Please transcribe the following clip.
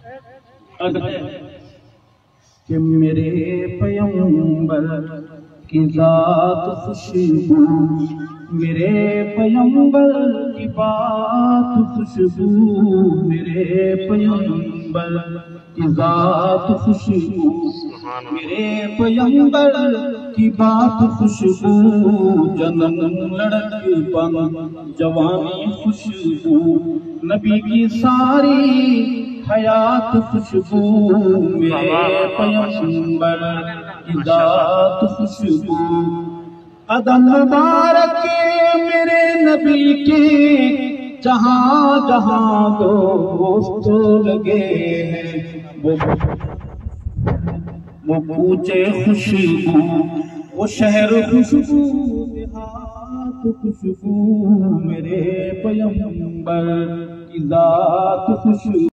کہ میرے پیغمبر کی ذات خوشبو، میرے پیغمبر کی بات خوشبو، میرے پیغمبر کی ذات خوشبو، میرے پیغمبر کی بات خوشبو، جنم لڑکپن جوانی خوشبو، نبی کی ساری حیات خوشبو، میرے پیغمبر کی ذات خوشبو، قدم مبارک میرے نبی کے جہاں جہاں دوست لگے ہیں، وہ کوچے خوشبو، وہ شہر خوشبو، دیہات خوشبو، میرے پیغمبر کی ذات خوشبو۔